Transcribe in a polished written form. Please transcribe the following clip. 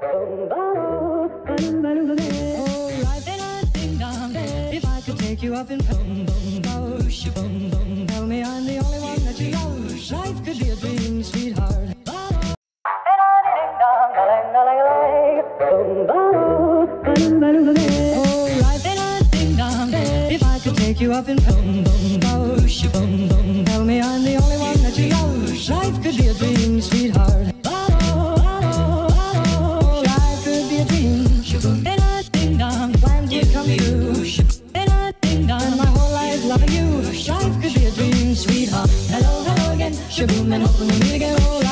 life ain't a ding dong. If I could take you up in boom boom boom, boom boom, tell me I'm the only one that you love. Life could be a dream, sweetheart. Life ain't a ding dong. If I could take you up in boom boom boom, boom boom, tell me I'm the only one that you love. Life could be a dream, sweetheart. Life could be a dream. Ain't a ding dong. Plans would come true. Ain't a ding dong. My whole life loving you. Life could be a dream, sweetheart. Hello, hello again. Shaboom, and hoping we meet again.